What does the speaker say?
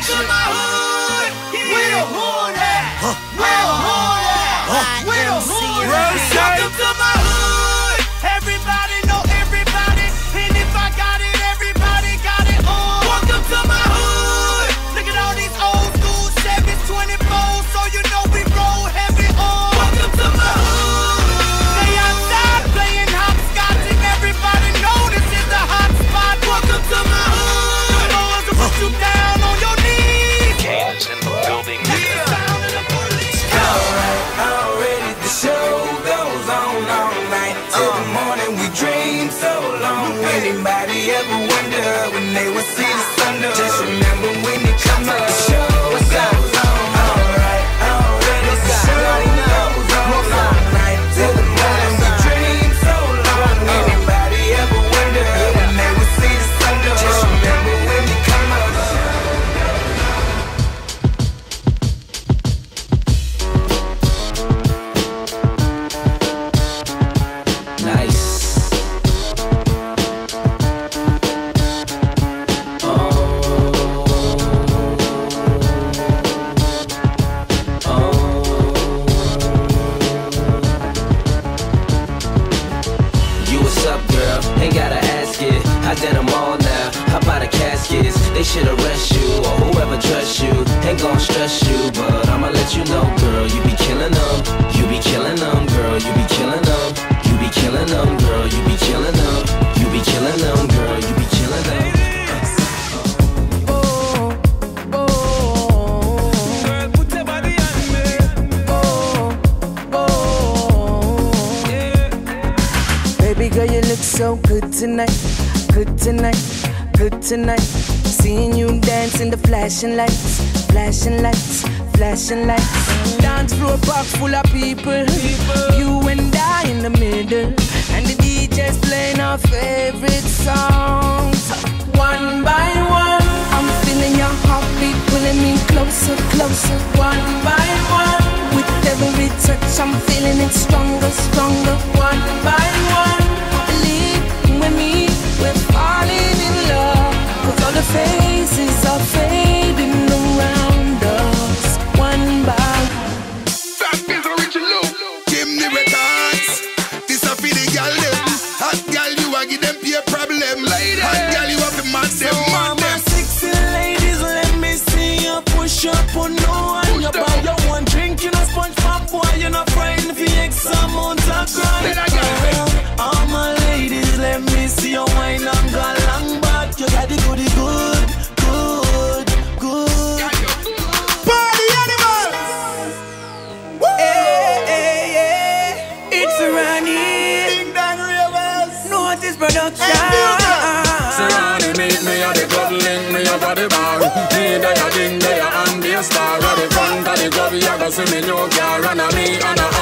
to my hood. Where the hood at? Where the hood at? Where the hood at? Welcome to my hood. Everybody know everybody, and if I got it, everybody got it on. Welcome to my hood. Look at all these old school Chevys 24, so you know we roll heavy on. Welcome to my hood. They outside playing hopscotch, and everybody know this is the hot spot. Welcome to my hood. The boys will put you down on your knees. Canes in the building. Yeah. Sound of the police. Alright, already the show goes on all night till the morning. We dream so long. Anybody ever wonder when they would see the sun? Just remember when you come up, the show goes on. Alright, already the show goes on all night till the morning. We dream so long. Anybody ever wonder when they would see the sun? Just remember when you come up. Nice. Ain't gotta ask it, I did them all now. How about the caskets? They should arrest you, or whoever trusts you. Ain't gon' stress you, but I'ma let you know, girl. You be killing them, you be killing them, girl. You be killing them, you be killing them, girl. You be killing them, you be killing them, girl. You be killing them. Baby girl, you look so good tonight, good tonight, good tonight. Seeing you dance in the flashing lights, flashing lights, flashing lights. Dance floor box full of people, you and I in the middle, and the DJ's playing our favorite songs. One by one, I'm feeling your heartbeat pulling me closer, closer. One by one, with every touch I'm feeling it stronger, stronger. One by one, believe with me, we're falling in love. 'Cause all the faces are fading around us. One by one. Fat is original. Give me records. This a for the girl them. Hot girl, you a give them be a problem. Hot girl, you have to match them, All match my them. sexy ladies, let me see you push up on no one. You buy your one drink, you know sponge pop boy, you're not frightened for X amount of Let her go. grind. All my ladies, let me see you wine and go long back. You got the goodie good, good, good. Party animal. Hey, hey, hey. It's Ronnie, Ding dong ravers. Notice production. So Ronnie meet me at the club, link me up at the bar. Me there, ding there, and be a star. At the front of the club, you go see me new car. And me and